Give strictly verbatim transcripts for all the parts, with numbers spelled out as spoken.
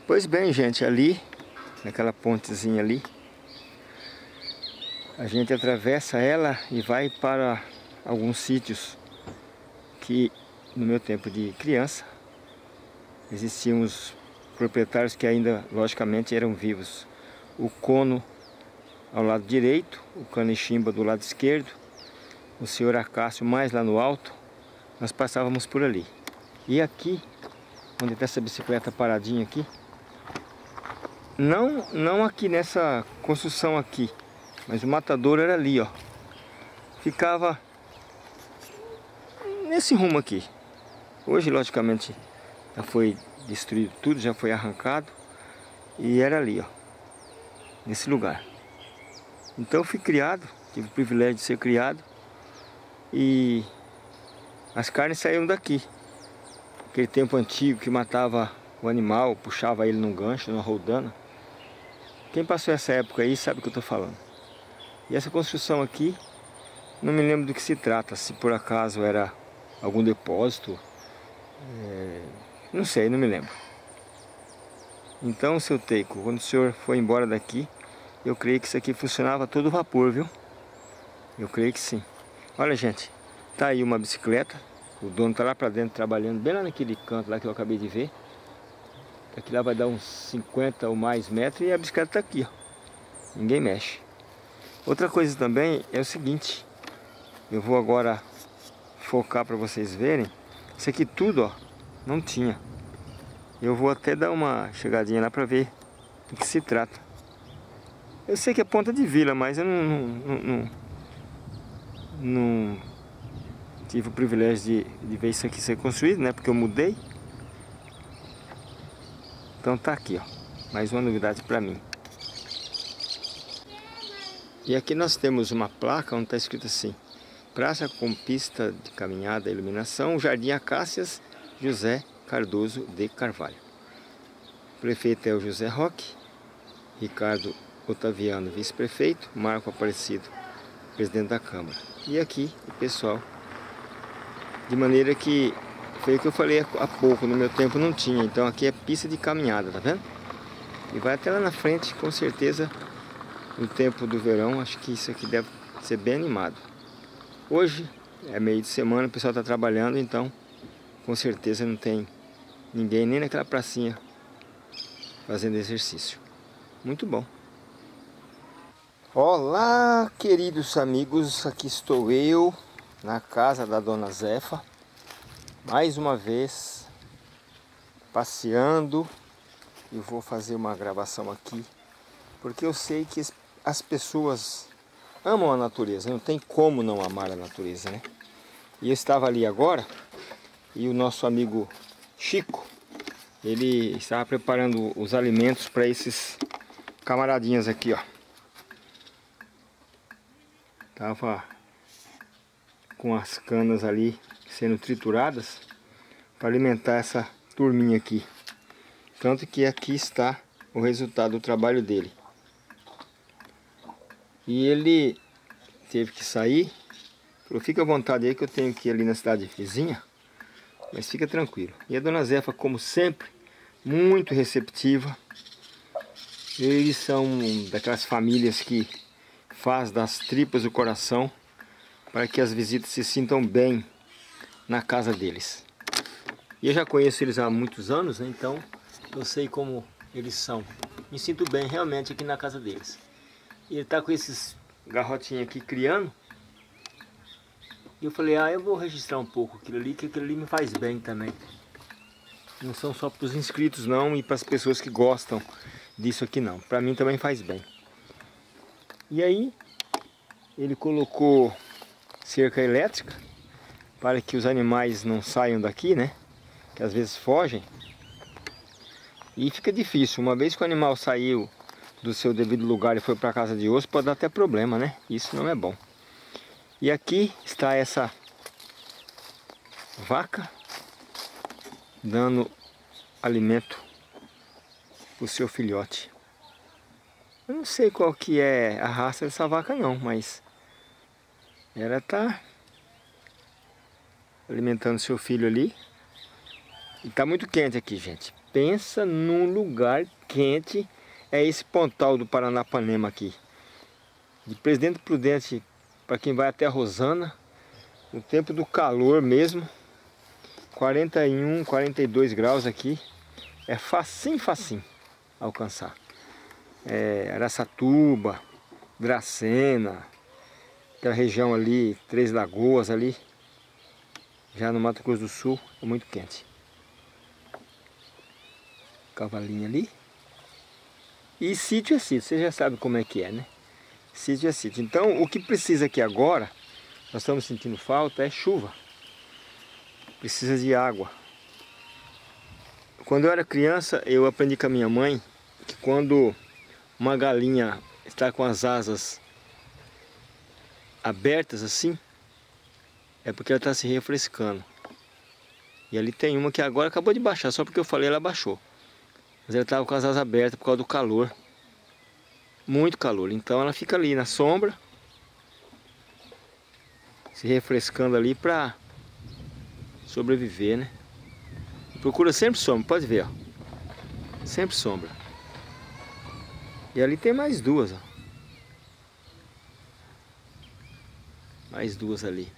Pois bem, gente, ali, naquela pontezinha ali, a gente atravessa ela e vai para alguns sítios que, no meu tempo de criança, existiam os proprietários que ainda, logicamente, eram vivos. O Cono ao lado direito, o Canechimba do lado esquerdo, o senhor Acácio mais lá no alto. Nós passávamos por ali. E aqui, onde está essa bicicleta paradinha aqui, não, não aqui nessa construção aqui, mas o matadouro era ali, ó. Ficava nesse rumo aqui. Hoje, logicamente, já foi destruído tudo, já foi arrancado. E era ali, ó, nesse lugar. Então eu fui criado, tive o privilégio de ser criado. E as carnes saíam daqui. Aquele tempo antigo que matava o animal, puxava ele num gancho, numa roldana. Quem passou essa época aí sabe o que eu estou falando. E essa construção aqui, não me lembro do que se trata. Se por acaso era algum depósito, é... não sei, não me lembro. Então, seu Teico, quando o senhor foi embora daqui, eu creio que isso aqui funcionava a todo vapor, viu? Eu creio que sim. Olha, gente, tá aí uma bicicleta. O dono tá lá pra dentro trabalhando, bem lá naquele canto lá que eu acabei de ver. Aqui lá vai dar uns cinquenta ou mais metros e a bicicleta tá aqui, ó. Ninguém mexe. Outra coisa também é o seguinte. Eu vou agora focar para vocês verem. Isso aqui tudo, ó, não tinha. Eu vou até dar uma chegadinha lá para ver do que se trata. Eu sei que é ponta de vila, mas eu não, não, não, não, não tive o privilégio de, de ver isso aqui ser construído, né? Porque eu mudei. Então tá aqui, ó, mais uma novidade para mim. E aqui nós temos uma placa onde está escrito assim: Praça com pista de caminhada e iluminação, Jardim Acácias, José Cardoso de Carvalho. O prefeito é o José Roque, Ricardo Otaviano, vice-prefeito, Marco Aparecido, presidente da Câmara. E aqui o pessoal, de maneira que, foi o que eu falei há pouco, no meu tempo não tinha. Então aqui é pista de caminhada, tá vendo? E vai até lá na frente, com certeza, no tempo do verão, acho que isso aqui deve ser bem animado. Hoje é meio de semana, o pessoal está trabalhando, então com certeza não tem ninguém nem naquela pracinha fazendo exercício. Muito bom. Olá, queridos amigos, aqui estou eu na casa da dona Zefa, mais uma vez passeando, e vou fazer uma gravação aqui porque eu sei que as pessoas amam a natureza, não tem como não amar a natureza, né? E eu estava ali agora e o nosso amigo Chico, ele estava preparando os alimentos para esses camaradinhas aqui, ó. Tava com as canas ali sendo trituradas para alimentar essa turminha aqui. Tanto que aqui está o resultado do trabalho dele. E ele teve que sair. Falou, fica à vontade aí que eu tenho que ir ali na cidade vizinha. Mas fica tranquilo. E a dona Zefa, como sempre, muito receptiva. Eles são daquelas famílias que faz das tripas o coração para que as visitas se sintam bem na casa deles. E eu já conheço eles há muitos anos, né? Então eu sei como eles são. Me sinto bem realmente aqui na casa deles. E ele tá com esses garrotinhos aqui criando. E eu falei, ah, eu vou registrar um pouco aquilo ali, que aquilo ali me faz bem também. Não são só para os inscritos não, e para as pessoas que gostam disso aqui não. Para mim também faz bem. E aí, ele colocou cerca elétrica para que os animais não saiam daqui, né? Que às vezes fogem. E fica difícil, uma vez que o animal saiu do seu devido lugar e foi para a casa de osso, pode dar até problema, né? Isso não é bom. E aqui está essa vaca dando alimento para o seu filhote. Eu não sei qual que é a raça dessa vaca não, mas ela está alimentando seu filho ali. E está muito quente aqui, gente. pensa num lugar quente. É esse Pontal do Paranapanema aqui. De Presidente Prudente, para quem vai até a Rosana, no tempo do calor mesmo, quarenta e um, quarenta e dois graus aqui, é facinho, facinho alcançar. É, Araçatuba, Dracena, aquela região ali, Três Lagoas ali, já no Mato Grosso do Sul, é muito quente. Cavalinho ali. E sítio é sítio, você já sabe como é que é, né? Sítio é sítio. Então, o que precisa aqui agora, nós estamos sentindo falta, é chuva. Precisa de água. Quando eu era criança, eu aprendi com a minha mãe que quando uma galinha está com as asas abertas assim, é porque ela está se refrescando. E ali tem uma que agora acabou de baixar, só porque eu falei ela baixou. Mas ela estava com as asas abertas por causa do calor. Muito calor. Então ela fica ali na sombra, se refrescando ali para sobreviver, né? Procura sempre sombra, pode ver, ó. Sempre sombra. E ali tem mais duas, ó. Mais duas ali.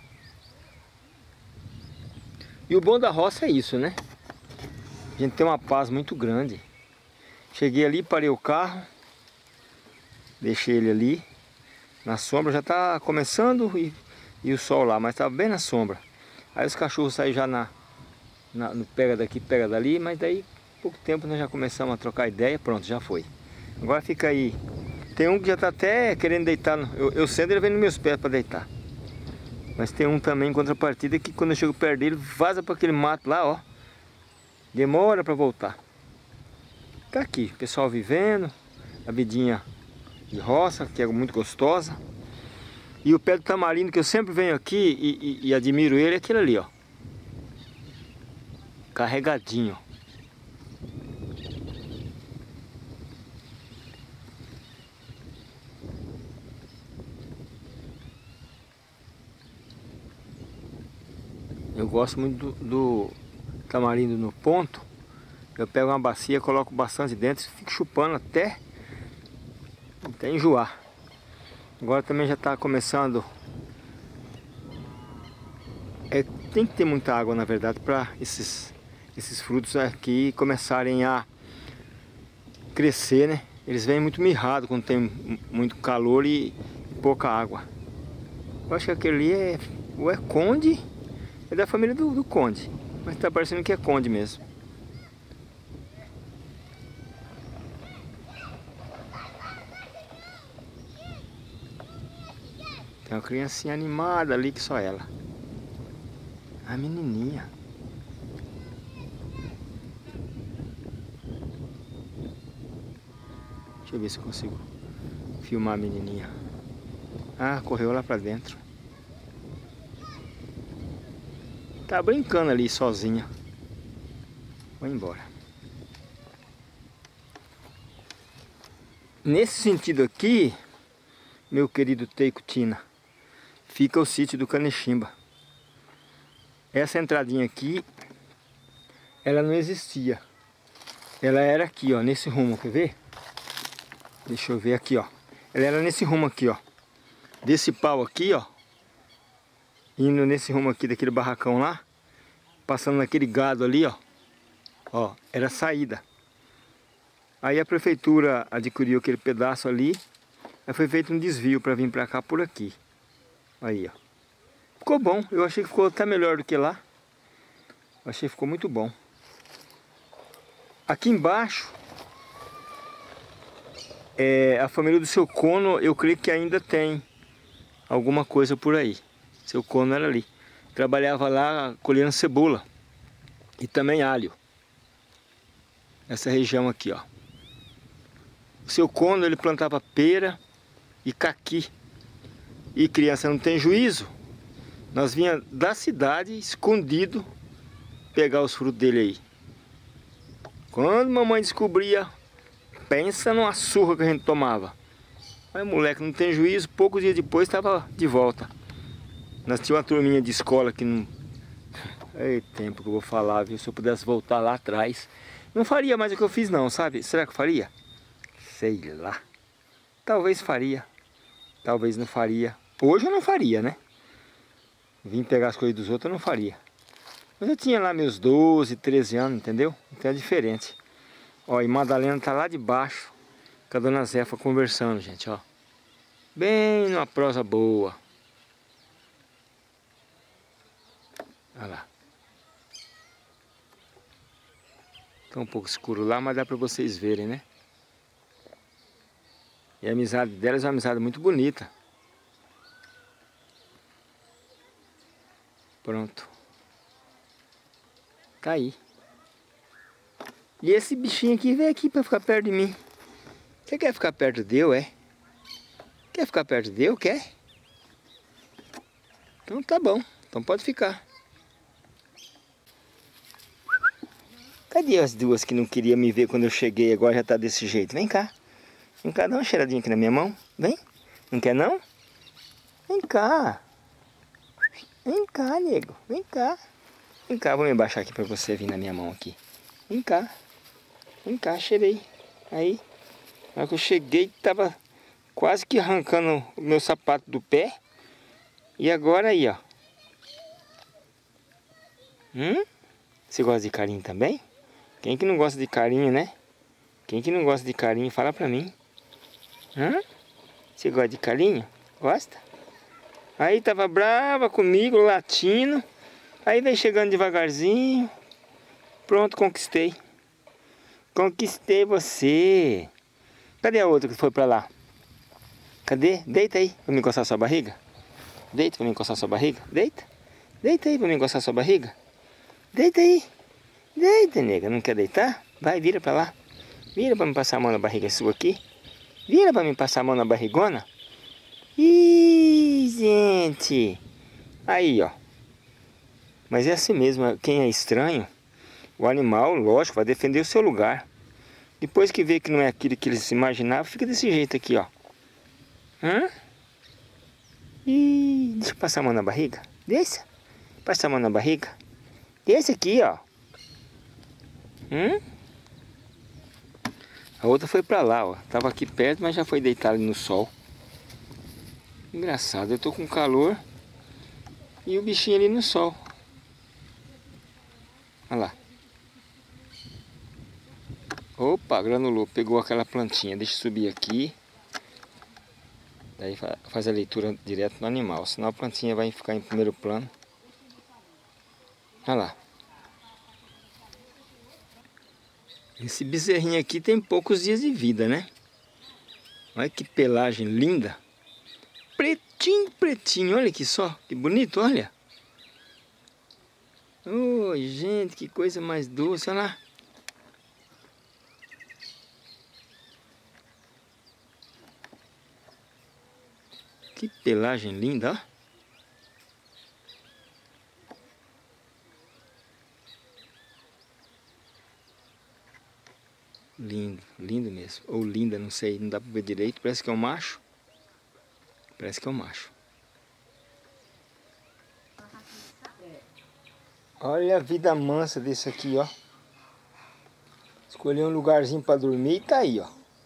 E o bom da roça é isso, né? A gente tem uma paz muito grande. Cheguei ali, parei o carro, deixei ele ali na sombra, já está começando e, e o sol lá, mas estava bem na sombra. Aí os cachorros saíram já na, na, no pega daqui, pega dali, mas daí pouco tempo nós já começamos a trocar ideia, pronto, já foi. Agora fica aí. Tem um que já está até querendo deitar, no, eu, eu sento ele vem nos meus pés para deitar. Mas tem um também em contrapartida que quando eu chego perto dele, vaza para aquele mato lá, ó. Demora para voltar. Tá aqui, pessoal vivendo, a vidinha de roça, que é muito gostosa. E o pé do tamarindo, que eu sempre venho aqui e, e, e admiro ele, é aquele ali, ó. Carregadinho. Eu gosto muito do, do tamarindo no ponto. Eu pego uma bacia, coloco bastante dentro, fico chupando até, até enjoar. Agora também já está começando. É, tem que ter muita água, na verdade, para esses, esses frutos aqui começarem a crescer, né? Eles vêm muito mirrados quando tem muito calor e pouca água. Eu acho que aquele ali é, ou é conde, é da família do, do conde, mas está parecendo que é conde mesmo. Tem uma criancinha animada ali que só ela. A menininha. Deixa eu ver se eu consigo filmar a menininha. Ah, correu lá pra dentro. Tá brincando ali sozinha. Vou embora. Nesse sentido aqui, meu querido Teicutina, fica o sítio do Canechimba. Essa entradinha aqui, ela não existia. Ela era aqui, ó, nesse rumo, quer ver? Deixa eu ver aqui, ó. Ela era nesse rumo aqui, ó. Desse pau aqui, ó. Indo nesse rumo aqui, daquele barracão lá. Passando naquele gado ali, ó. Ó, era a saída. Aí a prefeitura adquiriu aquele pedaço ali. Aí foi feito um desvio para vir para cá por aqui. Aí, ó. Ficou bom. Eu achei que ficou até melhor do que lá. Eu achei que ficou muito bom. Aqui embaixo, é, a família do seu Cono, eu creio que ainda tem alguma coisa por aí. Seu Cono era ali. Trabalhava lá colhendo cebola. E também alho. Essa região aqui, ó. O seu Cono, ele plantava pera e caqui. E criança não tem juízo. Nós vinha da cidade, escondido, pegar os frutos dele aí. Quando mamãe descobria, pensa numa surra que a gente tomava. Mas moleque não tem juízo, poucos dias depois estava de volta. Nós tínhamos uma turminha de escola que não... Ei, tempo que eu vou falar, viu? Se eu pudesse voltar lá atrás, Não faria mais o que eu fiz não, sabe? Será que eu faria? Sei lá. Talvez faria. Talvez não faria. Hoje eu não faria, né? Vim pegar as coisas dos outros, eu não faria. Mas eu tinha lá meus doze, treze anos, entendeu? Então é diferente. Ó, e Madalena tá lá de baixo com a dona Zefa conversando, gente, ó. Bem numa prosa boa. Olha lá. Tá um pouco escuro lá, mas dá pra vocês verem, né? E a amizade delas é uma amizade muito bonita. Pronto. Tá aí. E esse bichinho aqui veio aqui pra ficar perto de mim. Você quer ficar perto de eu, é? Quer ficar perto de eu? Quer? Então tá bom. Então pode ficar. Cadê as duas que não queriam me ver quando eu cheguei? Agora já tá desse jeito. Vem cá. Vem cá, dá uma cheiradinha aqui na minha mão. Vem. Não quer não? Vem cá. Vem cá, nego. Vem cá. Vem cá, vou me abaixar aqui pra você vir na minha mão aqui. Vem cá. Vem cá, cheirei. Aí. Na hora que eu cheguei, tava quase que arrancando o meu sapato do pé. E agora aí, ó. Hum? Você gosta de carinho também? Quem que não gosta de carinho, né? Quem que não gosta de carinho, fala pra mim. Hã? Você gosta de carinho? Gosta? Aí tava brava comigo, latindo. Aí vem chegando devagarzinho. Pronto, conquistei. Conquistei você. Cadê a outra que foi pra lá? Cadê? Deita aí pra me encostar sua barriga. Deita pra me encostar sua barriga. Deita. Deita aí pra me encostar sua barriga. Deita aí. Deita, nega. Não quer deitar? Vai, vira pra lá. Vira pra me passar a mão na barriga sua aqui. Vira pra me passar a mão na barrigona. Ih, gente. Aí, ó. Mas é assim mesmo. Quem é estranho, o animal, lógico, vai defender o seu lugar. Depois que vê que não é aquilo que eles imaginavam, fica desse jeito aqui, ó. Hã? Ih, deixa eu passar a mão na barriga. Deixa. Passa a mão na barriga. Esse aqui, ó. Hum? A outra foi pra lá, ó. Tava aqui perto, mas já foi deitada no sol. Engraçado, eu tô com calor e o bichinho ali no sol. Olha lá. Opa, granulou, pegou aquela plantinha. Deixa eu subir aqui. Daí faz a leitura direto no animal, senão a plantinha vai ficar em primeiro plano. Olha lá. Esse bezerrinho aqui tem poucos dias de vida, né? Olha que pelagem linda. Pretinho, pretinho. Olha aqui só. Que bonito, olha. Oi, gente, que coisa mais doce. Olha lá. Que pelagem linda, ó. Lindo, lindo mesmo. Ou linda, não sei, não dá pra ver direito. Parece que é um macho. Parece que é um macho. Olha a vida mansa desse aqui, ó. Escolhi um lugarzinho pra dormir e tá aí, ó.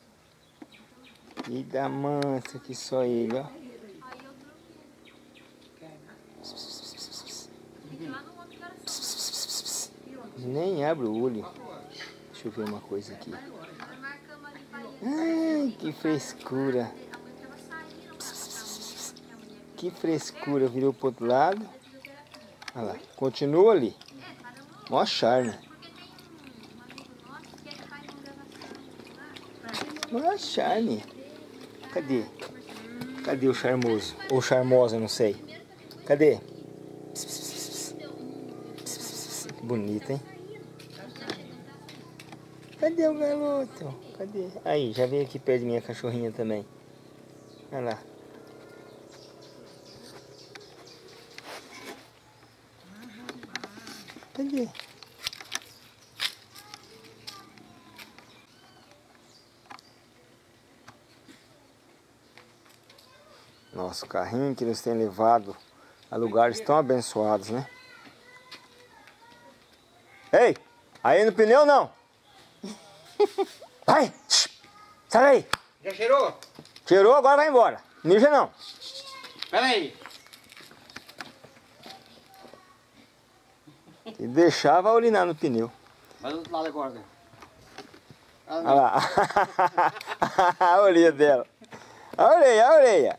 Vida mansa que só ele, ó. Nem abre o olho. Deixa eu ver uma coisa aqui. Ai, que frescura. Que frescura. Virou pro outro lado. Olha lá. Continua ali. Mó charme. Mó charme. Cadê? Cadê o charmoso? Ou charmosa, não sei. Cadê? Que bonito, hein? Cadê o garoto? Cadê? Aí, já veio aqui perto de minha cachorrinha também. Olha lá. Cadê? Nosso carrinho que nos tem levado a lugares tão abençoados, né? Ei! Aí no pneu não! Sai daí. Já cheirou? Cheirou, agora vai embora. Mija não. Pera aí. Se deixar, vai urinar no pneu. Vai do outro lado agora, né? Olha lá. A orelha dela. A orelha, a orelha.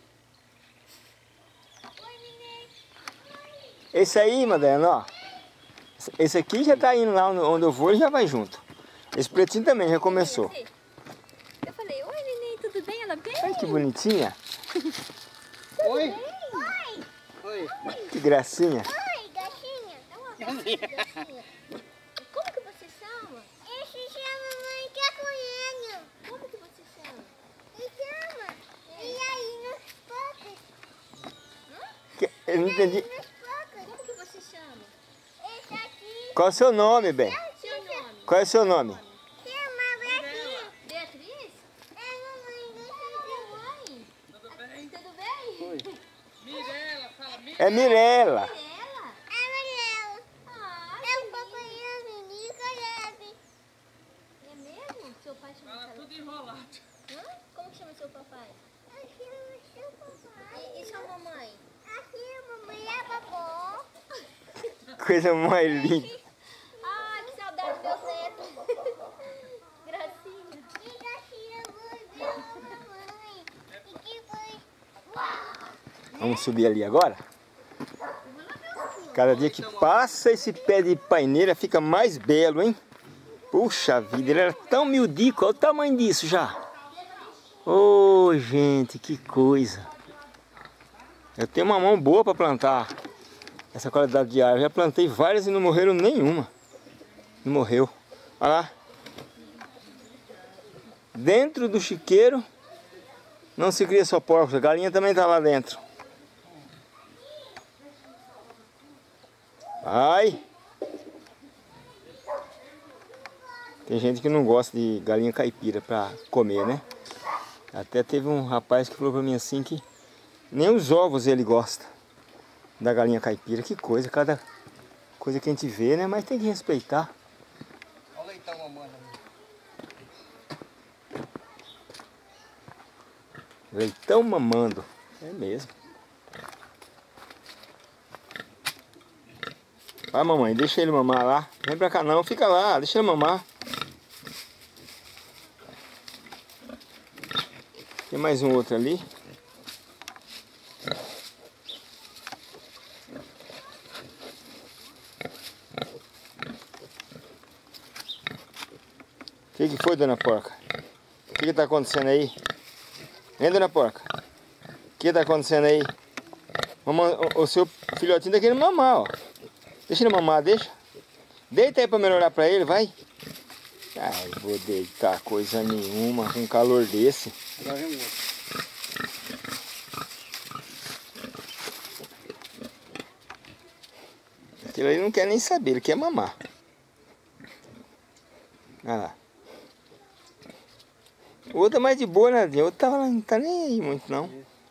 Esse aí, Madalena, ó. Esse aqui já tá indo lá onde eu vou e já vai junto. Esse pretinho também já começou. Eu falei, oi neném, tudo bem? Ela bem? Olha que bonitinha. Oi. Oi. Oi. Que gracinha. Oi, gatinha. É uma gatinha, gatinha. Como que você chama? Esse chama mãe que é coelho. Como que você chama? Me chama. E aí nos pocos? Que- Eu não entendi. Nos pocos. Como que você chama? Esse aqui. Qual é o seu nome, bem? Seu nome? Qual é o seu nome? Chama Beatriz. Beatriz? É mamãe, deixa eu Tudo bem? Tudo bem? Oi. Mirela, fala Mirela. É Mirella. Ela? É Mariela. Ah, é um papai menina, é mesmo? Seu pai chama Fala ela? tudo enrolado. Hã? Como que chama seu papai? Aqui é seu papai. E, e sua mamãe? Aqui a mamãe é a vovó. Coisa mais linda. Ah, que saudade do meu neto. Gracinha. E Gracinha, vou ver a mamãe. E que foi? Uau! Vamos subir ali agora? Cada dia que passa, esse pé de paineira fica mais belo, hein? Puxa vida, ele era tão miudico. Olha o tamanho disso já. Ô, oh, gente, que coisa. Eu tenho uma mão boa para plantar essa qualidade de árvore. Já plantei várias e não morreram nenhuma. Não morreu. Olha lá. Dentro do chiqueiro não se cria só porcos. A galinha também está lá dentro. Ai! Tem gente que não gosta de galinha caipira para comer, né? Até teve um rapaz que falou para mim assim que nem os ovos ele gosta da galinha caipira. Que coisa, cada coisa que a gente vê, né? Mas tem que respeitar. Olha o leitão mamando ali. Leitão mamando. É mesmo. Vai, mamãe, deixa ele mamar lá. Vem pra cá não, fica lá, deixa ele mamar. Tem mais um outro ali. O que que foi, dona Porca? O que que tá acontecendo aí? Hein, dona Porca? O que tá acontecendo aí? Mamãe, o, o seu filhotinho tá querendo mamar, ó. Deixa ele mamar, deixa. Deita aí pra melhorar pra ele, vai. Ai, vou deitar coisa nenhuma com calor desse. Agora vem o outro. Aquilo aí não quer nem saber, ele quer mamar. Olha lá. O outro é mais de boa, né? O outro tava, não tá nem aí muito, não.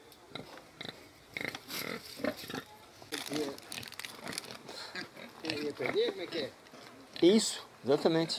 Ele ia perder? Como é que é? Isso, exatamente.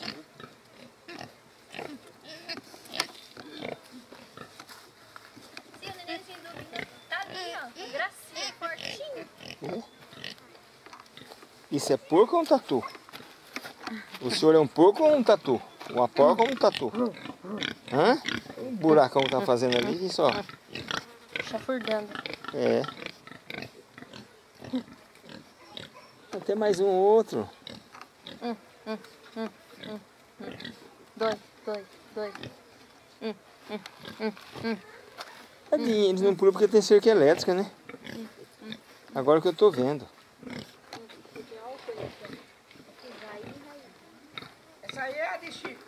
Sim, o nenenzinho do... Tá ali, ó. Gracinha, fortinho. Isso é porco ou um tatu? O senhor é um porco ou um tatu? Uma porca ou um tatu? Hã? O buracão que tá fazendo ali, isso ó. Chafurdando. É. Tem mais um outro. Hum, hum, hum, hum, hum. Dois, dois, dois. Hum, hum, hum, hum. Tadinho, eles não pulam porque tem cerca elétrica, né? Agora que eu tô vendo. Essa aí é a de Chico.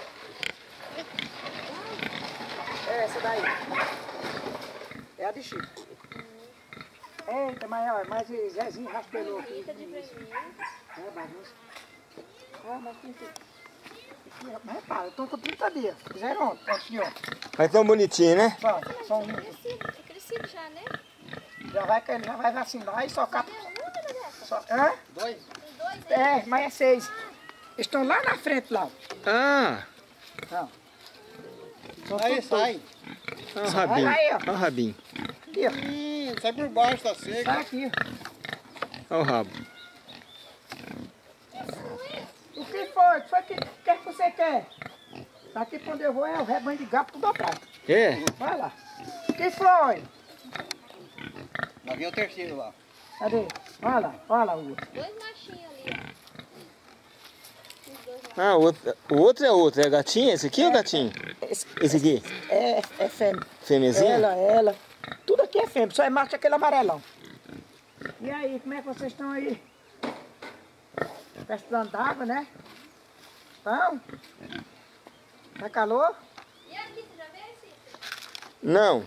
É essa daí. É a de Chico. Eita, mas, mas o Zezinho raspelou aqui. É, bagunça. Ah, mas tem que... Mas repara, eu tô com trinta dias. Fizeram ontem, ontem de ontem. Mas tão bonitinho, né? Só, só um. Crescido, é crescido já, né? Já vai, ele já vai vacinar e só capa. Uma, Bebeca? Só, hã? Dois? Tem dois aí? É, mas é seis. Estão lá na frente, lá. Ah, Não. Aí sai. Olha o rabinho. Aí, ó. Olha o rabinho. Aqui, ó. Hum, sai por baixo, tá seco. Sai aqui, ó. Olha o rabo. O que foi? O que foi que, que, que você quer? Daqui pra onde eu vou é o rebanho de gato tudo dobrado. É? Vai lá. O que foi? Lá vem o terceiro lá. Cadê? Olha lá, olha lá o outro. Dois machinhos ali, ó. Os dois lá. Ah, o outro, o outro é outro. É gatinho? Esse aqui ou gatinho? Esse, Esse aqui? é, é fêmea. Fêmeazinha? Ela, ela. Tudo aqui é fêmea, só é macho aquele amarelão. E aí, como é que vocês estão aí? Precisando d'água, né? Estão? Tá calor? E aqui, você já veio, Cícero? Não.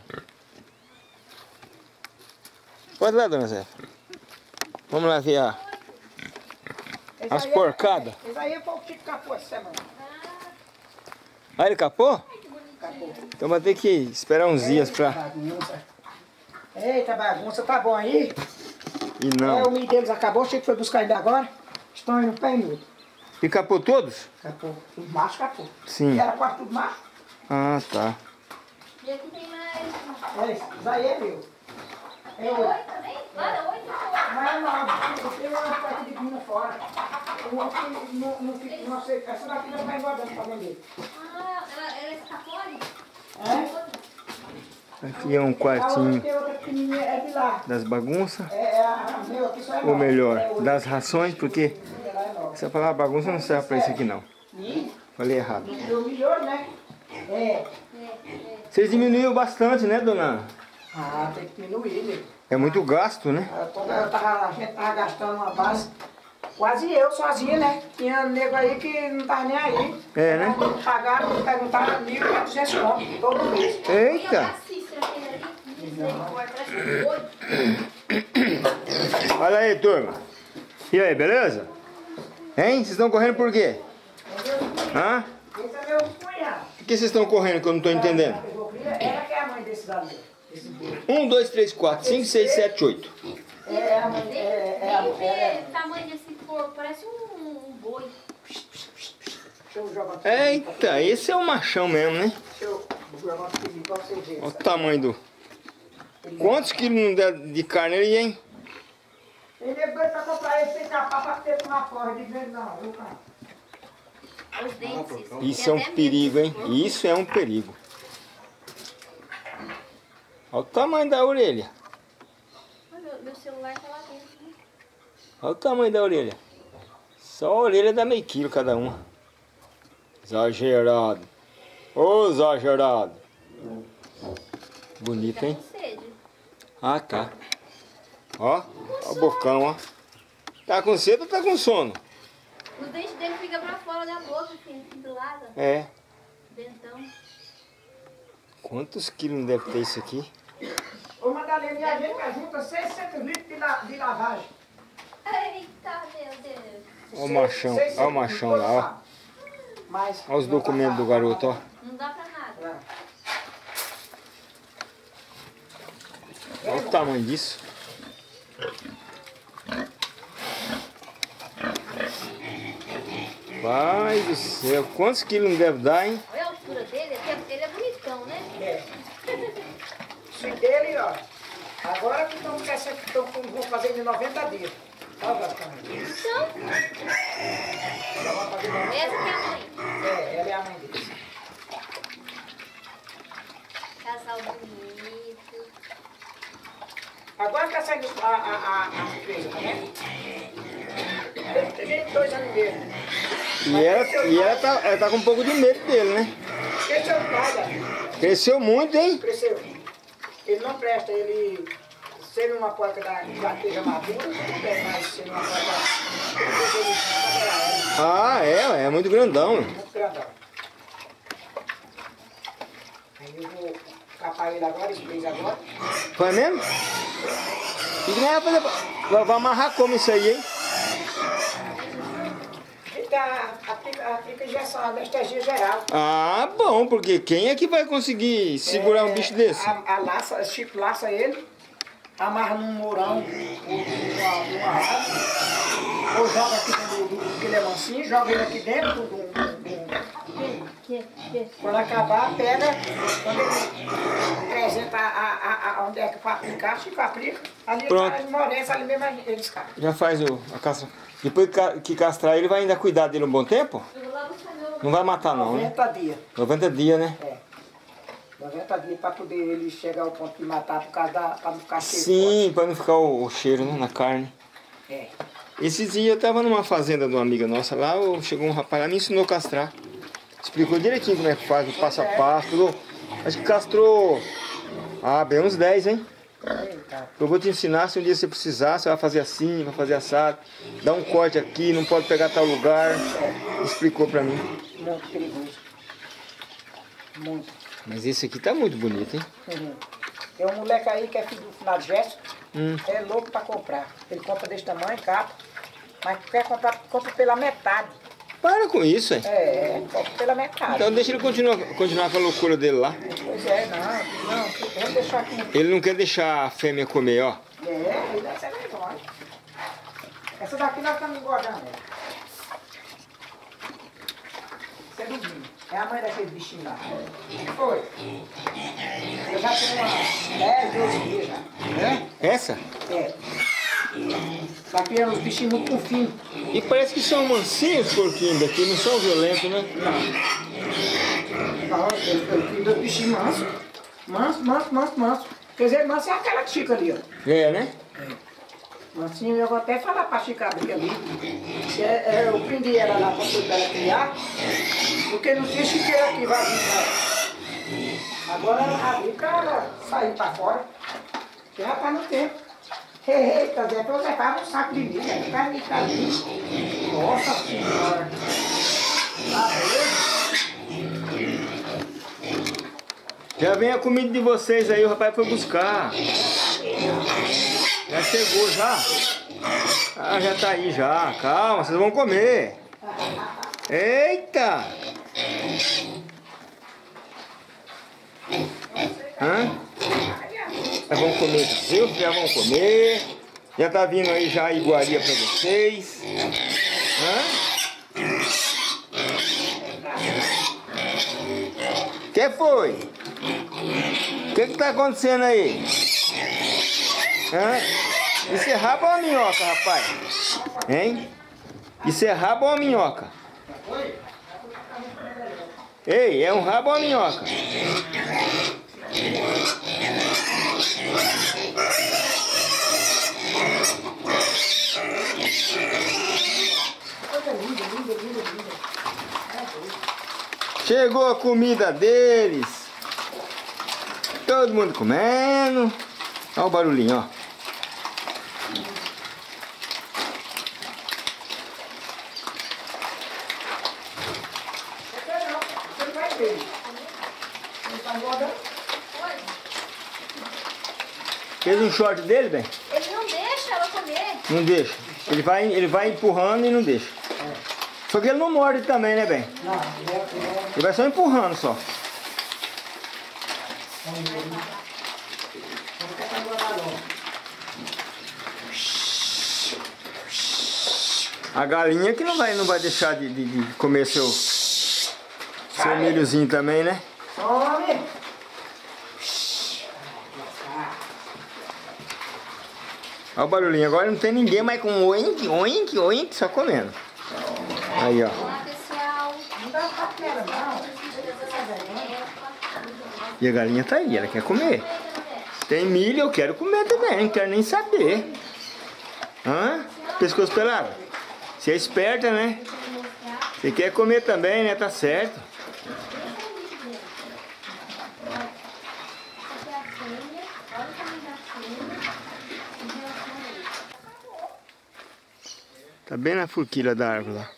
Pode lá, dona Zé. Vamos lá ver a... Esse As aí é- porcadas. Esse aí foi o que capou essa semana. Ah, ele capou? Capou. Então vai ter que esperar uns dias pra... Bagunça. Eita bagunça, tá bom aí? E É, o não. milho deles acabou, achei que foi buscar ainda agora. Estão indo pé e nudo. E capou todos? Capou. Tudo macho, capou. Sim. E era quase tudo macho. Ah, tá. E aqui tem mais... É isso, isso aí é meu. Tem É oito oito. também? Para, oito ou Mas não, tem uma parte de mina fora. Eu não, não, não, fico- não sei, essa daqui não está engordando pra vender. Ah, ela, ela escapole? É? Aqui é um A outra, quartinho tem outra pequenininha, é de lá. das bagunças. É, é a meu aqui só é Ou nova. melhor, É outra. das rações, porque Ela é nova. essa palavra bagunça não serve pra isso aqui não. E Falei errado. eu milhões, né? É. É, é. Vocês diminuiu bastante, né, dona? Ah, tem que diminuir, né? É muito gasto, né? Eu tava- eu tava, a gente tava gastando uma base, quase eu sozinha, né? Tinha nego aí que não tava nem aí. É, né? Pagaram, perguntaram mil e quatrocentos conto todo mês. E a Eita! Cícero, aquele ali? Misericórdia, parece um boi. Olha aí, turma. E aí, beleza? Hein? Vocês estão correndo por quê? Hã? Esse é meu cunhado. Por que vocês estão correndo que eu não estou entendendo? Ela que é a mãe desses ali. Esse boi. Um, dois, três, quatro, cinco, seis, sete, oito. É a mãe, é, é a Nem mãe. É, vê o tamanho desse porco, parece um, um boi. deixa eu jogar aqui. Eita, esse é o machão mesmo, né? Deixa eu jogar aqui pra você ver. Olha o tamanho do... Quantos quilos não dá de carne aí, hein? Ele é doido pra comprar esse sem capar pra ter uma porra de vez, não, viu, cara? Olha os dentes, Cícero. Isso é Tem um até medo perigo, desse hein? porco. Isso é um perigo. Olha o tamanho da orelha. Olha, meu, meu celular tá lá dentro. Né? Olha o tamanho da orelha. Só a orelha dá meio quilo cada uma. Exagerado. Ô, exagerado. Bonito, Tá hein? com sede. Ah, tá. Ó, ó o bocão, ó. Tá com sede ou tá com sono? Os dentes dele ficam pra fora da boca, filho, aqui do lado. É. Dentão. Quantos quilos não deve ter isso aqui? Ô, Madalena, e a gente junta seiscentos litros de, la, de lavagem. Eita, meu Deus. Ó o machão, seiscentos ó o machão lá, ó. litros, Mas, Olha os documentos do garoto, ó. Não dá pra nada. Olha o tamanho disso. Pai do céu, quantos quilos não deve dar, hein? Olha a altura dele, ele é, ele é bonitão, né? É. Isso dele, ó. Agora que estão vão fazer de noventa dias. Olha o tamanho. Então, Ela vai fazer noventa. essa que é a mãe. É, ela é a mãe dele. Casal bonito. Agora que tá saindo a, a, a, a empresa, tá vendo? Ele tem vinte e dois anos mesmo. E ela, e ela, tá, ela tá com um pouco de medo dele, né? Cresceu demais, ó. Cresceu muito, hein? Cresceu. Ele não presta, ele... Sendo uma porca da já esteja madura, não presta mais sendo uma porca da... Ah, é, é muito grandão. Muito grandão. Aí eu vou capar ele agora, esse mês agora. Foi mesmo? E que nem vai fazer? Vai vai amarrar como isso aí, hein? Ele tá, aplica, aplica injeção, anestesia geral. Ah, bom, porque quem é que vai conseguir segurar um bicho desse? A, a laça, Chico laça ele, amarra num mourão, ou numa, numa rasa, ou joga aqui dentro do, do, porque ele é mansinho, joga ele aqui dentro do, do, do, do Que, que? Quando acabar, pega, quando ele apresenta a, a, a, onde é que vai aplicar, se aplica, ali Pronto. ele morece, ali mesmo ele descarta. Já faz o, a castra. Depois que castrar ele, vai ainda cuidar dele um bom tempo? Não vai matar não, né? noventa dias. noventa dias, né? É. noventa dias para poder ele chegar ao ponto de matar, por causa da, para não ficar cheio. Sim, para não ficar o, o cheiro, né, na carne. É. Esses dias eu tava numa fazenda de uma amiga nossa lá, chegou um rapaz lá, me ensinou a castrar. Explicou direitinho como é que faz, o passo a passo, tudo. Acho que castrou, ah, bem uns dez, hein? Eita. Eu vou te ensinar, se um dia você precisar, você vai fazer assim, vai fazer assado. Dá um corte aqui, não pode pegar tal lugar. Explicou pra mim. Muito perigoso. Muito. Mas esse aqui tá muito bonito, hein? Uhum. Tem um moleque aí que é filho do final de gesto, Hum. é louco para comprar. Ele compra desse tamanho, capa, mas quer comprar, compra pela metade. Para com isso, hein? É, compra pela metade. Então deixa ele continuar, continuar com a loucura dele lá. Pois é, não, não, vamos deixar aqui. Ele não quer deixar a fêmea comer, ó. É, ele deve ser legal. Essa daqui nós estamos engordando. Né? Isso é do vinho. É a mãe daquele bichinho lá. Foi. Eu já tenho umas dez, doze dias já. É? Essa? É. Tá criando os bichinhos muito fofinhos. E parece que são mansinhos os porquinhos daqui, não são violentos, né? Não, eu, eu crio dos bichinhos mansos. Manso, manso, manso, manso. Quer dizer, manso é aquela chica ali, ó. É, né? Mansinho, eu vou até falar pra Chica abrir ali. Que é, é, eu prendi ela lá pra poder ela criar. Porque não tinha chiqueira aqui, vai vir pra ela. Agora ela abriu pra ela sair pra fora. Que já tá no tempo. Eita, Zé, pra eu levar um saco de milho, né? Pra mim, pra mim. Nossa senhora. Tá vendo? Já vem a comida de vocês aí, o rapaz foi buscar. Já chegou, já? Ah, já tá aí já. Calma, vocês vão comer. Eita! Hã? Já vão comer, vocês já vão comer. Já tá vindo aí já a iguaria pra vocês. Hã? Que foi? O que que tá acontecendo aí? Hã? Isso é rabo ou uma minhoca, rapaz? Hein? Isso é rabo ou uma minhoca? Ei, é um rabo ou uma minhoca? Chegou a comida deles. Todo mundo comendo. Olha o barulhinho, ó. Fez um short dele, bem? Ele não deixa ela comer. Não deixa. Ele vai, ele vai empurrando e não deixa. Só que ele não morde também, né, bem? Não, é, Ele vai só empurrando só. A galinha que não vai, não vai deixar de, de, de comer seu, seu milhozinho também, né? Come! Olha o barulhinho. Agora não tem ninguém mais com oink, oink, oink, só comendo. Aí, ó. Olá, pessoal. Não dá pra ela, não. E a galinha tá aí, ela quer comer. Tem milho, eu quero comer também, não quero nem saber. Hã? Pescoço pelado? Você é esperta, né? Você quer comer também, né? Tá certo. Tá bem na forquilha da árvore lá.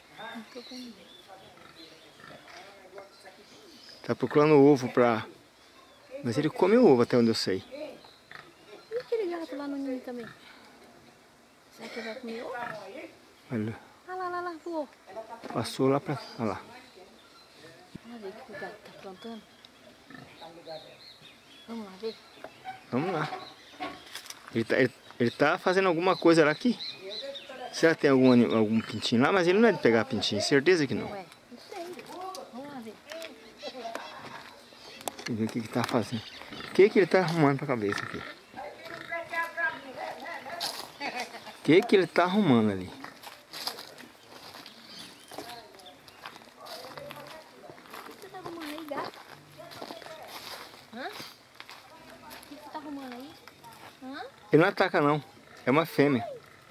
Tá procurando ovo pra... Mas ele come o ovo até onde eu sei. E aquele gato lá no ninho também? Será que ele vai comer ovo? Olha, Ah lá, lá, lá, voou. passou lá pra... Olha lá. Vamos ver o que o gato tá aprontando. Vamos lá ver. Vamos lá. Ele tá, ele, ele tá fazendo alguma coisa lá aqui. Será que tem algum, anim- algum pintinho lá? Mas ele não é de pegar pintinho, certeza que não. Ué, não sei. Vamos lá ver. Deixa eu ver o que que tá fazendo. O que que ele tá arrumando pra cabeça aqui? O que que ele tá arrumando ali? O que você tá arrumando aí, gato? Hã? O que você tá arrumando aí? Hã? Ele não ataca não, é uma fêmea.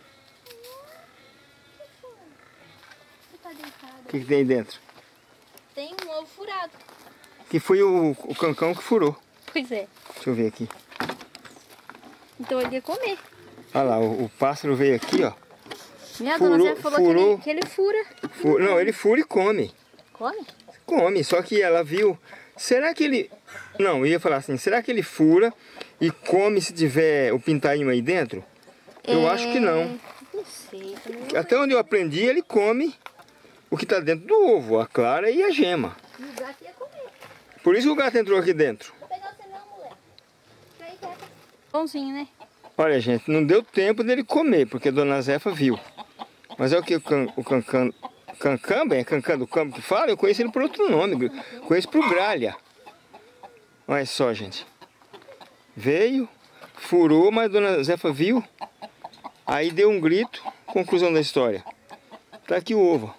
Você tá deitado? O que que tem aí dentro? Tem um ovo furado. Que foi o, o cancão que furou. Pois é. Deixa eu ver aqui. Então ele ia comer. Olha lá, o, o pássaro veio aqui, ó. Minha Furou- dona Zé falou que furou. ele, que ele fura. Fu- não, ele fura e come. Come? Come, só que ela viu. Será que ele. Não, eu ia falar assim, será que ele fura e come se tiver o pintainho aí dentro? Eu É, acho que não. Não sei. também. Até onde eu aprendi, ele come o que tá dentro do ovo, a clara e a gema. E o gato ia comer. Por isso que o gato entrou aqui dentro. Vou pegar você não, moleque. Fica aí, quieta. Bonzinho, né? Olha, gente, não deu tempo dele comer, porque a dona Zefa viu. Mas é o que o, can, o cancan, cancamba, é cancã do campo que fala, eu conheço ele por outro nome, conheço por gralha. Olha só, gente. Veio, furou, mas a dona Zefa viu. Aí deu um grito, conclusão da história. Tá aqui o ovo.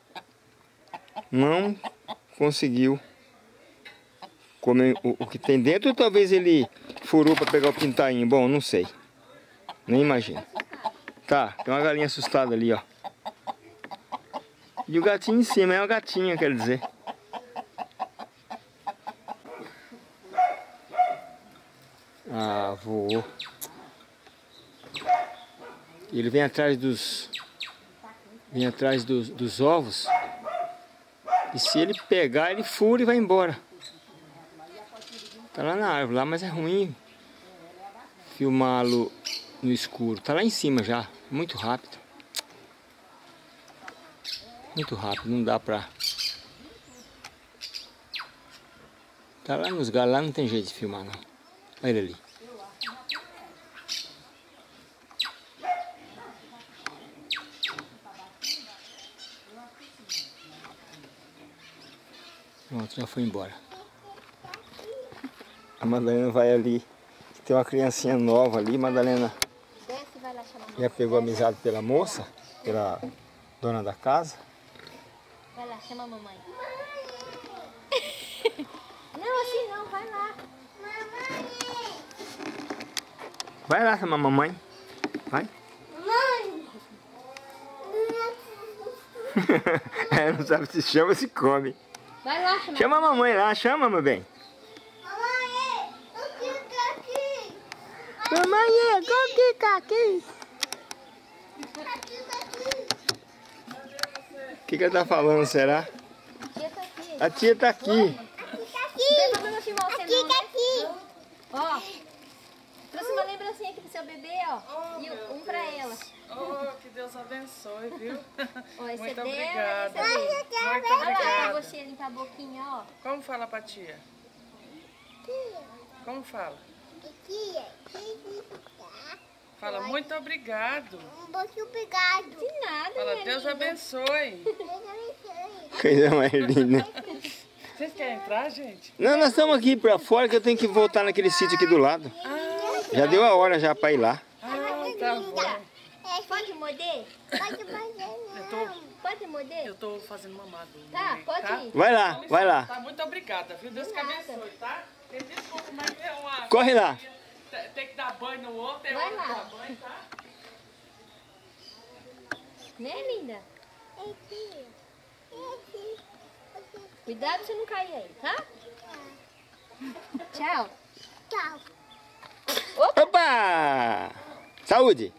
Não conseguiu comer o, o que tem dentro, ou talvez ele furou para pegar o pintainho. Bom, não sei. Nem imagino. Tá, tem uma galinha assustada ali, ó. E o gatinho em cima, é uma gatinha, quer dizer. Ah, voou. Ele vem atrás dos... Vem atrás dos, dos ovos. E se ele pegar, ele fura e vai embora. Tá lá na árvore, lá, mas é ruim filmá-lo no escuro. Tá lá em cima já, muito rápido. Muito rápido, não dá pra... Tá lá nos galhos, lá não tem jeito de filmar não. Olha ele ali. Pronto, já foi embora. A Madalena vai ali. Tem uma criancinha nova ali. Madalena Desce e vai lá chamar a mamãe. já pegou amizade pela moça, pela dona da casa. Vai lá, chama a mamãe. Não, assim não, vai lá. Vai lá chamar a mamãe. Vai. Mãe! É, não sabe se chama ou se come. Vai lá, chama. Chama a mamãe lá, chama, meu bem. Mamãe, o que tá aqui? Mamãe, o que tá aqui? Aqui tá aqui. O que, que ela tá falando, será? Tia tá aqui. A tia tá aqui. Aqui tá aqui. Não tem problema filmar você não, né? Aqui. Ó, trouxe uma lembrancinha aqui pro seu bebê, ó. E um pra ela. Oh, que Deus abençoe, viu? Ó, esse Muito é dela, obrigada. esse é dele. Muito Olha lá pra obrigada. você limpar a boquinha, ó. Como fala pra tia? Como fala? Fala muito obrigado. Um pouquinho obrigado. De nada, Fala minha Deus linda. abençoe. Coisa mais linda. Vocês querem entrar, gente? Não, nós estamos aqui pra fora que eu tenho que voltar naquele sítio aqui do lado. Já deu a hora já pra ir lá. Ah, tá bom. Pode morder? Pode morder, Eu tô, Pode morder? eu tô fazendo mamado. Tá, pode ir. Vai lá, vai lá. Tá, muito obrigada, viu? Deus que abençoe, tá? Me desculpa, mas é uma... Corre lá. Tem- Tem que dar banho no outro, tem Vai outro lá. que dá banho, tá? Né, linda? Cuidado pra você não cair aí, tá? Tchau. Tchau. Opa! Saúde!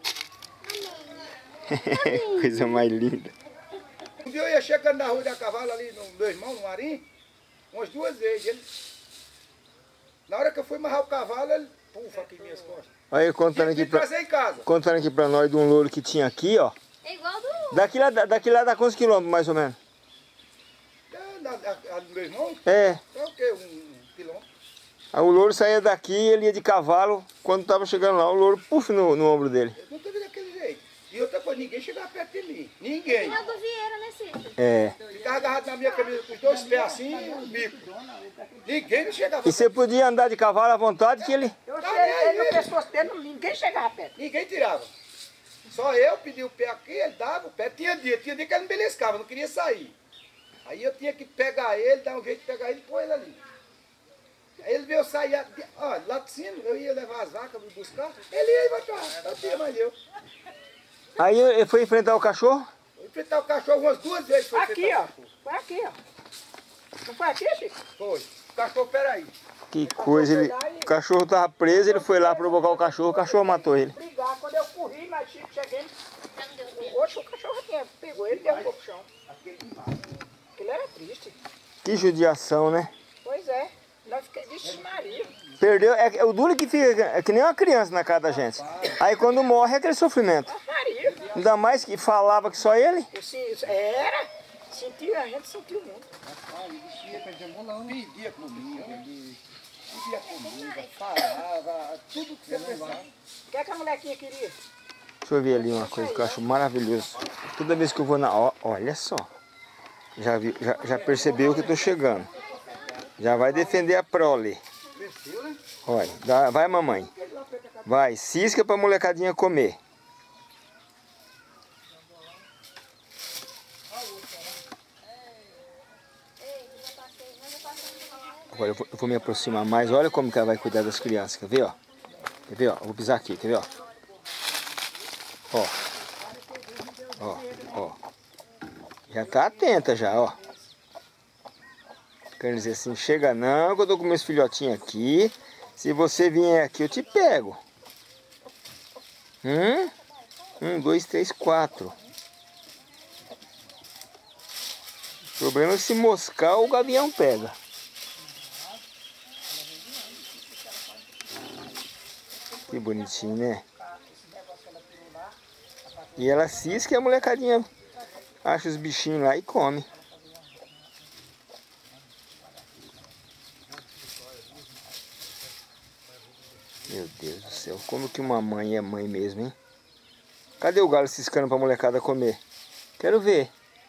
Coisa mais linda. Um dia eu ia chegando na rua da cavalo ali, no meu irmão, no Marim, umas duas vezes. Ele, na hora que eu fui amarrar o cavalo, ele pufa aqui em minhas costas. Olha eu contando Tive aqui que pra, trazer em casa. contando aqui pra nós de um louro que tinha aqui, ó. É igual do... Daqui lá, daqui lá dá quantos quilômetros mais ou menos? É, na- a- a do meu irmão, É. é o quê? Um quilômetro. Aí o louro saía daqui, ele ia de cavalo. Quando tava chegando lá, o louro, puf, no, no ombro dele. Eu não teve daquele jeito. E outra coisa, ninguém chegava perto de mim. Ninguém. Não do Vieira, né, Cícero? É. Ficava agarrado na minha camisa com os dois pés assim e o bico. Ninguém me chegava E você podia andar de cavalo à vontade que ele... Eu cheguei no pescoço dele, ninguém chegava perto. Ninguém tirava. Só eu pedi o pé aqui, ele dava o pé. Tinha dia, tinha dia que ele me beliscava, não queria sair. Aí eu tinha que pegar ele, dar um jeito de pegar ele e pôr ele ali. Aí ele veio sair, olha, lá de cima, eu ia levar as vacas para buscar, ele ia e vai pra lá, não tinha mais eu. Aí ele foi enfrentar o cachorro? Eu enfrentar o cachorro umas duas vezes. Foi Aqui, ó. Foi aqui, ó. Não foi aqui, Chico? Foi. O cachorro, peraí. Que coisa, ele... o cachorro tava preso, ele foi lá provocar o cachorro, o cachorro matou ele. Brigar, quando eu corri, mas Chico cheguei, hoje o cachorro tinha, pegou ele e deu um pouco chão. Aquilo era triste. Que judiação, né? Pois é. Nós fiquei, vixe Maria. Perdeu, é, é o duro que fica, é que nem uma criança na casa da gente. Aí quando morre é aquele sofrimento. Maria. Ainda mais que falava que só ele. Esse, era, sentiu, a gente sentiu muito. Pedia comida, pedia comida, falava, tudo que você pensava. O que é que a molequinha queria? Deixa eu ver ali uma coisa que eu acho maravilhoso. Toda vez que eu vou na... Ó, olha só. Já, vi, já, já percebeu que eu tô chegando. Já vai defender a prole. Olha, dá, vai mamãe. Vai, cisca pra molecadinha comer. Agora eu vou, eu vou me aproximar mais. Olha como que ela vai cuidar das crianças. Quer ver, ó? Quer ver, ó? Eu vou pisar aqui, quer ver, ó? Ó. Ó, ó. Já tá atenta já, ó. Quer dizer assim, chega não, que eu tô com meus filhotinhos aqui. Se você vier aqui, eu te pego. Um, um, dois, três, quatro. O problema é se moscar, o gavião pega. Que bonitinho, né? E ela cisca e a molecadinha acha os bichinhos lá e come. Meu Deus do céu, como que uma mãe é mãe mesmo, hein? Cadê o galo ciscando pra molecada comer? Quero ver.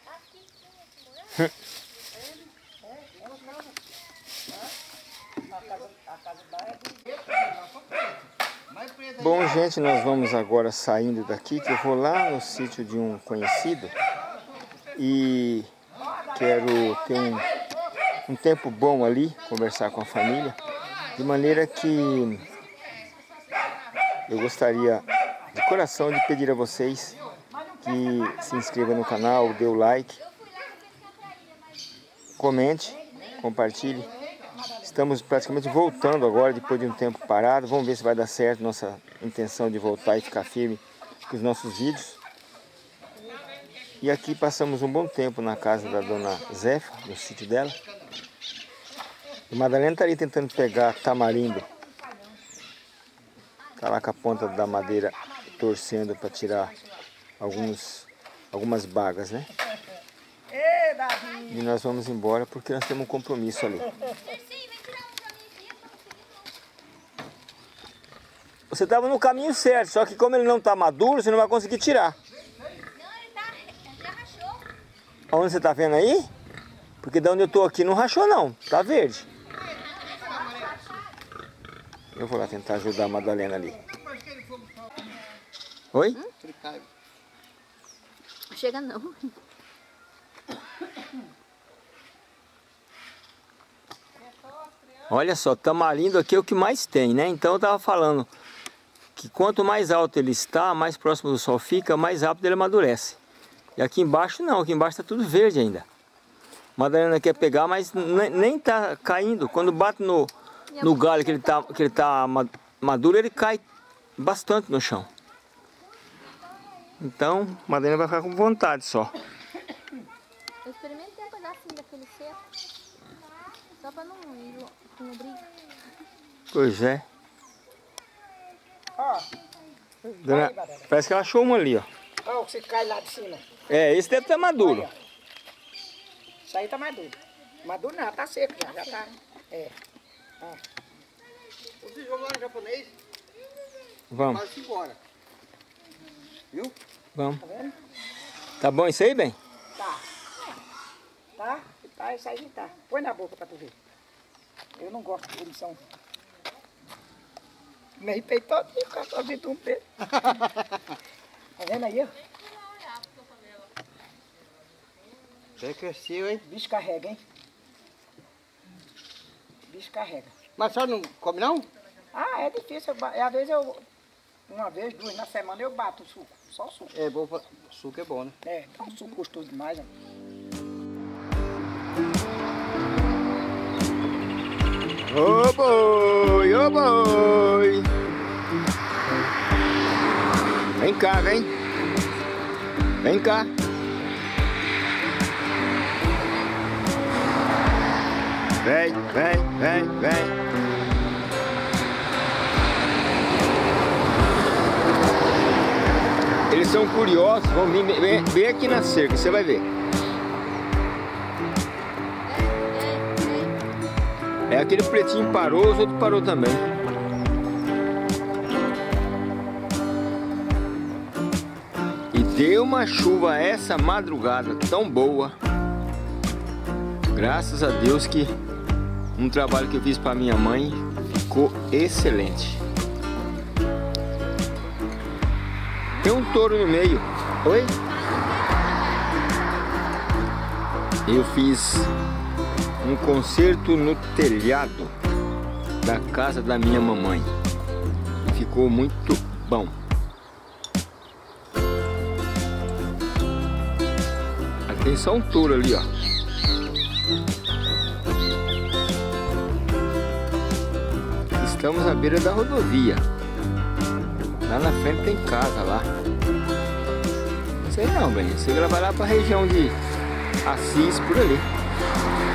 Bom, gente, nós vamos agora saindo daqui, que eu vou lá no sítio de um conhecido e quero ter um, um tempo bom ali, conversar com a família, de maneira que eu gostaria de coração de pedir a vocês que se inscrevam no canal, dê o like, comente, compartilhe. Estamos praticamente voltando agora, depois de um tempo parado. Vamos ver se vai dar certo nossa intenção de voltar e ficar firme com os nossos vídeos. E aqui passamos um bom tempo na casa da dona Zefa, no sítio dela. E Madalena está ali tentando pegar tamarindo. Está lá com a ponta da madeira torcendo para tirar alguns, algumas bagas, né? E nós vamos embora porque nós temos um compromisso ali. Você estava no caminho certo, só que como ele não está maduro, você não vai conseguir tirar. Não, ele tá, já rachou. Onde você está vendo aí? Porque de onde eu estou aqui não rachou não, tá verde. Eu vou lá tentar ajudar a Madalena ali. Oi? Hum? Não chega não. Olha só, tamarindo aqui é o que mais tem, né? Então eu estava falando que quanto mais alto ele está, mais próximo do sol fica, mais rápido ele amadurece. E aqui embaixo não, aqui embaixo está tudo verde ainda. Madalena quer pegar, mas nem está caindo. Quando bate no, no galho que ele está que ele tá maduro, ele cai bastante no chão. Então, Madalena vai ficar com vontade só. Eu experimentei um pedacinho daquele seco. Só para não ir no briga. Pois é. Ó. Dona, parece que ela achou uma ali, ó. Ó, você cai lá de cima. É, esse deve estar maduro. Isso aí tá maduro. Maduro não, tá seco já, já tá. É. Ó. Vocês vão lá no japonês? Vamos. Vai-se embora. Viu? Vamos. Tá vendo? Tá bom isso aí, bem? Tá. Tá? Tá, isso aí tá. Põe na boca pra tu ver. Eu não gosto de punição. Me arrepei todinho, cara, só vi um peixe. Tá vendo aí, ó? Você cresceu, hein? Bicho carrega, hein? Bicho carrega. Mas a senhora não come, não? Ah, é difícil. Eu, ba- às vezes eu, uma vez, duas na semana eu bato o suco. Só o suco. É bom, pra... o suco é bom, né? É, tá um suco gostoso demais, ó. Ô boi, ô boi. Vem cá, vem. Vem cá. Vem, vem, vem, vem. Eles são curiosos, vão vir bem, bem aqui na cerca, você vai ver. É aquele pretinho parou, os outros parou também. E deu uma chuva essa madrugada tão boa. Graças a Deus que um trabalho que eu fiz para minha mãe ficou excelente. Tem um touro no meio. Oi? Eu fiz um concerto no telhado da casa da minha mamãe. Ficou muito bom. Aqui tem só um touro ali, ó. Estamos à beira da rodovia. Lá na frente tem casa lá. Não sei não, bem. Você vai lá para a região de Assis, por ali.